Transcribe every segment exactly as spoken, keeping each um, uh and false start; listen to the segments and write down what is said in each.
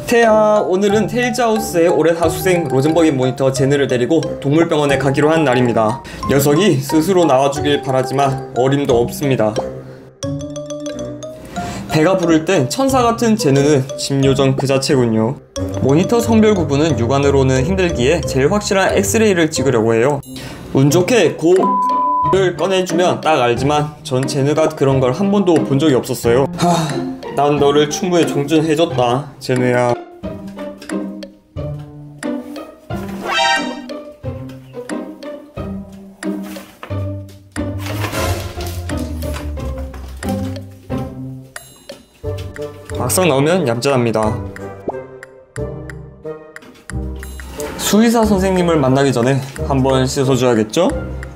태야, 오늘은 테일즈하우스의 올해 하수생 로젠버기 모니터 제느를 데리고 동물병원에 가기로 한 날입니다. 녀석이 스스로 나와주길 바라지만 어림도 없습니다. 배가 부를 땐 천사같은 제느는 집요정 그 자체군요. 모니터 성별 구분은 육안으로는 힘들기에 제일 확실한 엑스레이를 찍으려고 해요. 운 좋게 고를 꺼내주면 딱 알지만 전 제느가 그런 걸 한 번도 본 적이 없었어요. 하... 난 너를 충분히 종전해줬다, 제느야. 막상 나오면 얌전합니다. 수의사 선생님을 만나기 전에 한번 씻어줘야겠죠?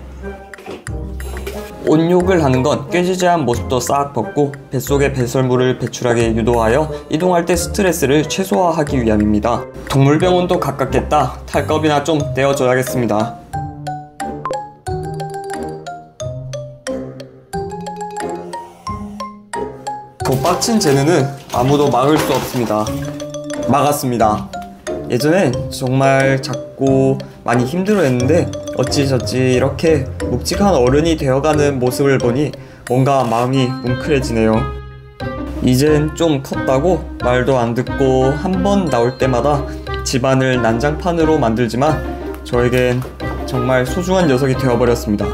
온욕을 하는 건 꾀지지한 모습도 싹 벗고 뱃속에 배설물을 배출하게 유도하여 이동할 때 스트레스를 최소화하기 위함입니다. 동물병원도 가깝겠다. 탈겁이나 좀 떼어줘야겠습니다. 돋박친 제느는 아무도 막을 수 없습니다. 막았습니다. 예전엔 정말 작고 많이 힘들어했는데 어찌저찌 이렇게 묵직한 어른이 되어가는 모습을 보니 뭔가 마음이 뭉클해지네요. 이젠 좀 컸다고 말도 안 듣고 한 번 나올 때마다 집안을 난장판으로 만들지만 저에겐 정말 소중한 녀석이 되어버렸습니다.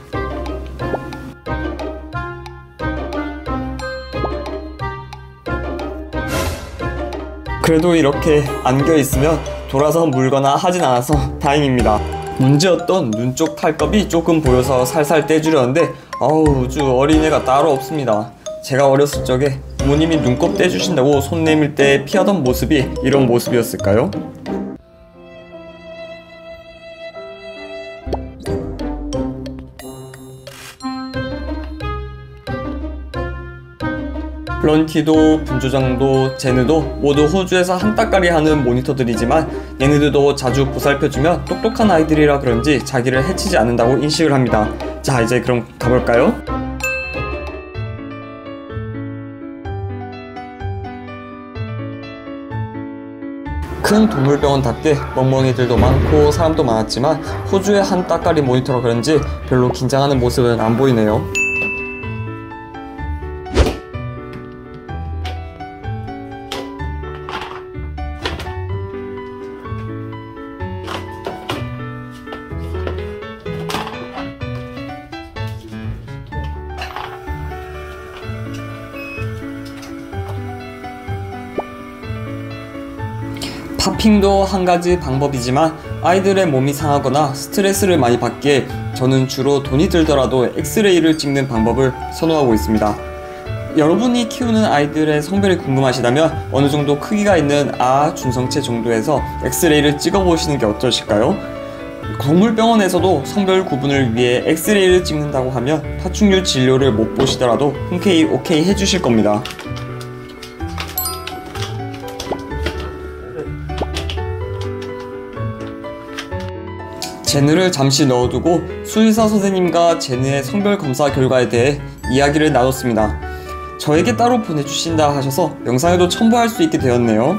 그래도 이렇게 안겨있으면 돌아서 물거나 하진 않아서 다행입니다. 문제였던 눈쪽 탈겁이 조금 보여서 살살 떼주려는데 아우 주 어린애가 따로 없습니다. 제가 어렸을 적에 부모님이 눈곱 떼주신다고 손 내밀 때 피하던 모습이 이런 모습이었을까요? 런티도, 분조장도, 제느도 모두 호주에서 한 따까리 하는 모니터들이지만 얘네들도 자주 보살펴주면 똑똑한 아이들이라 그런지 자기를 해치지 않는다고 인식을 합니다. 자, 이제 그럼 가볼까요? 큰 동물병원답게 멍멍이들도 많고 사람도 많았지만 호주의 한 따까리 모니터라 그런지 별로 긴장하는 모습은 안 보이네요. 파핑도 한 가지 방법이지만 아이들의 몸이 상하거나 스트레스를 많이 받기에 저는 주로 돈이 들더라도 엑스레이를 찍는 방법을 선호하고 있습니다. 여러분이 키우는 아이들의 성별이 궁금하시다면 어느 정도 크기가 있는 아 중성체 정도에서 엑스레이를 찍어보시는 게 어떠실까요? 동물병원에서도 성별 구분을 위해 엑스레이를 찍는다고 하면 파충류 진료를 못 보시더라도 흔쾌히 오케이 해주실 겁니다. 제느를 잠시 넣어두고 수의사 선생님과 제느의 성별 검사 결과에 대해 이야기를 나눴습니다. 저에게 따로 보내주신다 하셔서 영상에도 첨부할 수 있게 되었네요.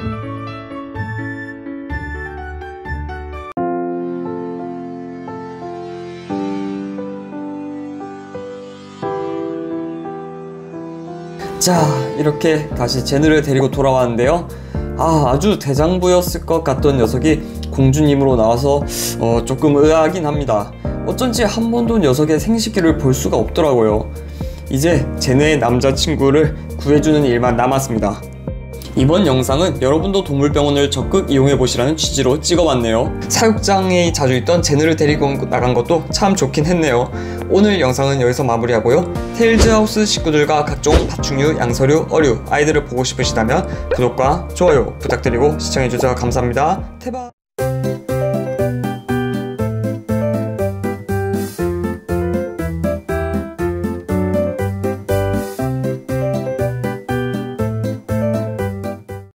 자, 이렇게 다시 제느를 데리고 돌아왔는데요. 아, 아주 대장부였을 것 같던 녀석이 공주님으로 나와서 어, 조금 의아하긴 합니다. 어쩐지 한 번도 녀석의 생식기를 볼 수가 없더라고요. 이제 제느의 남자친구를 구해주는 일만 남았습니다. 이번 영상은 여러분도 동물병원을 적극 이용해보시라는 취지로 찍어봤네요. 사육장에 자주 있던 제느를 데리고 나간 것도 참 좋긴 했네요. 오늘 영상은 여기서 마무리하고요. 테일즈하우스 식구들과 각종 파충류, 양서류, 어류, 아이들을 보고 싶으시다면 구독과 좋아요 부탁드리고 시청해주셔서 감사합니다. 태바!